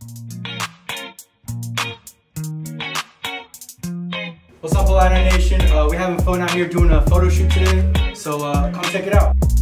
What's up, Illini Nation? We're having fun out here doing a photo shoot today, so come check it out.